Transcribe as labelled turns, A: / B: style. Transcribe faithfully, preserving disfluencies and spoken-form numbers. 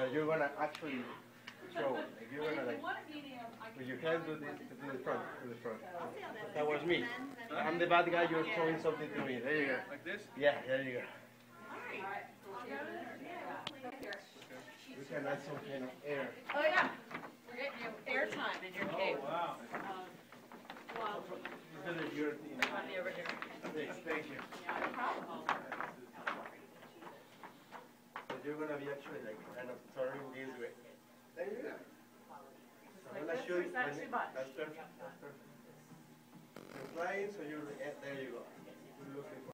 A: So you're gonna actually show, like you're gonna like, with your hands do this to the front, to the front. That was me. I'm the bad guy. You're showing something to me. There you go.
B: Like this?
A: Yeah, there you go. We can add some kind of air.
C: Oh yeah, we're getting you airtime in your cave.
B: Oh, wow.
C: Um, well,
A: This is your thing.
C: on the over here.
A: Thanks, thank you.
C: Yeah, no problem.
A: So you're gonna be actually like kind of turning this way. There you go. I'm gonna
C: this,
A: show
C: or
A: you.
C: is that too much?
A: That's perfect. That's perfect. You're flying, so you're there. You go. You're looking.